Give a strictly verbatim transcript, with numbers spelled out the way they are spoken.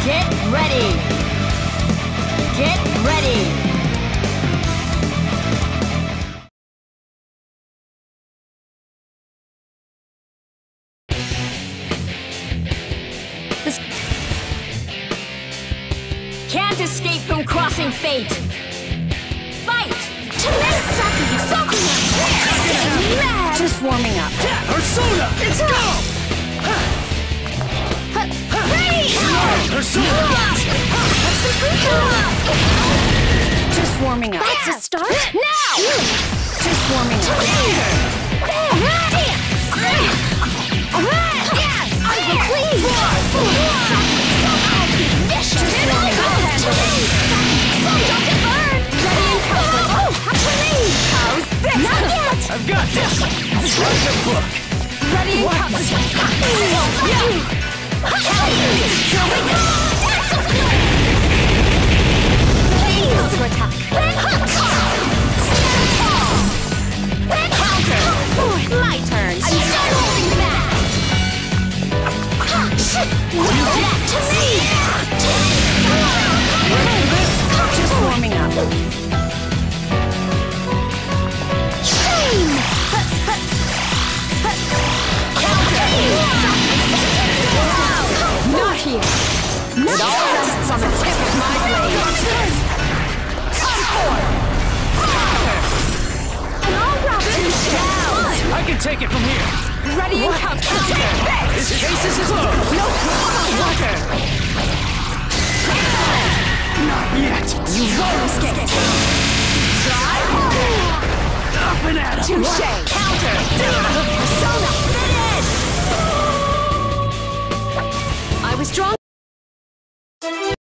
Get ready! Get ready! This can't escape from crossing fate! Fight! Just warming up. Persona! It's go! Persona! Just warming up. That's a start? Now! Just warming up. Please! Just warming up. Don't get burned! Ready and covered. Oh, how's How's this? Not yet! I've got this! Write the book! Ready and covered. Please! Attack. Counter! My turn! I'm done holding back! Yes, to me! Just warming up. Shame! Not here. It all rests on the tip of my blade. And all wrapped in down! I can take it from here! Ready and counter. This case is closed! No water. Not yet! You won't escape. Up and at 'em! Touche. Counter. Persona. Finish. I was strong.